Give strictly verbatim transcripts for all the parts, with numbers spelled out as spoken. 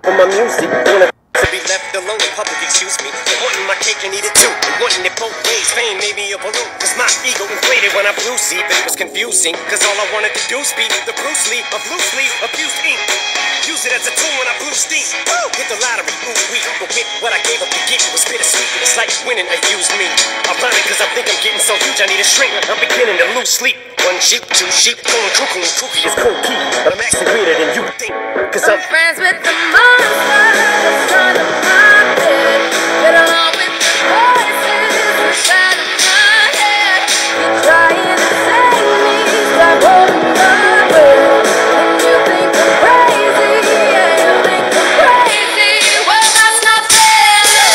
for my music. Wanna to be left alone in public, excuse me. And wanting my cake and eat it too. And wanting it both ways. Fame made me a balloon. Cause my ego inflated when I blew see, but it was confusing. Cause all I wanted to do was be the Bruce Lee of loosely abused ink. Use it as a tool when I blew steam. Woo! Hit the lottery, ooh wee. But with what I gave up to get, it was bittersweet. It's like winning a used me. Ironic cause I think I'm getting so huge I need a shrink. I'm beginning to lose sleep. One sheep, two sheep, going cuckoo and kooky is kooky. But I'm actually weirder than you think. Cause I'm, I'm friends with the monster that's under my bed. Get along with the voices inside of my head. You're trying to save me, stop holding my breath. And you think I'm crazy, yeah, you think I'm crazy. Well, that's not fair.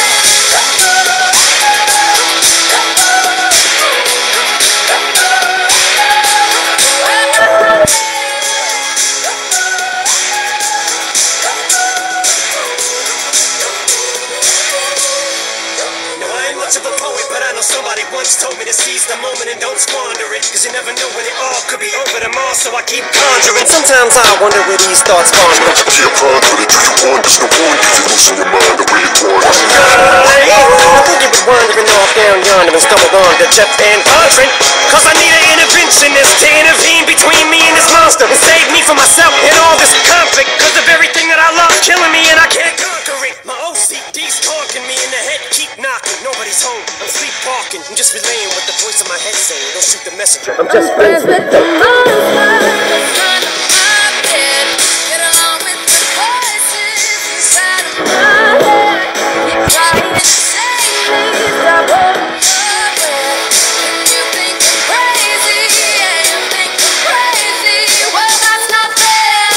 Much of a poet, but I know somebody once told me to seize the moment and don't squander it. Cause you never know when it all could be over tomorrow, so I keep conjuring. Sometimes I wonder where these thoughts spawn from. Yeah, ponder it, do you wonder? No wonder you're losing your mind the way it wanders. I think you've been wandering off down yonder and stumbled on to Jeff Van Vondren. Cause I need an interventionist to intervene between me and this monster and save me from myself and all this conflict. Cause of everything that I love killing me and I can't conquer it. My O C D's talking me in the head, keep knocking. Nobody's home, I'm sleepwalking. I'm just relaying what the voice in my head saying. Don't shoot the messenger, I'm just I'm friends with the monster that's under my bed. Get along with the voices inside of my head. You're trying to save me, stop holding my breath. And you think I'm crazy, yeah, you think I'm crazy. Well, that's not fair.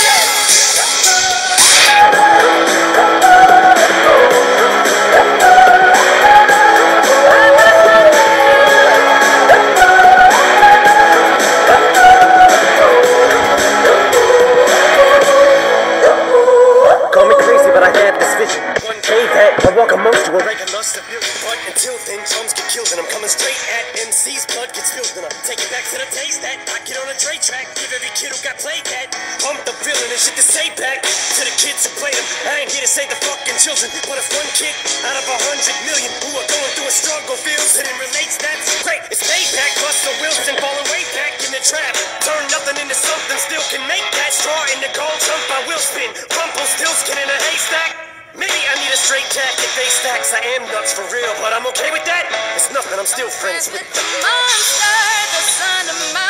Call me crazy, but I had this vision. One day that I walk amongst you, a regular civilian. But until then, chums get killed, and I'm coming straight at M C's blood gets spilled, and I'm taking back to the taste that I get on a Dre track. Give every kid who got played that. Pump the villain and shit to say back to the kids who played him. I ain't here to save the fucking children, but if one kid out of a hundred million who are going through a struggle feels it and relates, that's great. It's payback. Russell Wilson falling way back in the trap. Turn nothing into something, still can make that straw in the gold jump. I will spin. Rumple still skin in a haystack. Maybe I need a straight jacket, face stacks. I am nuts for real, but I'm okay with that. It's nothing, I'm still friends with the monster that's under my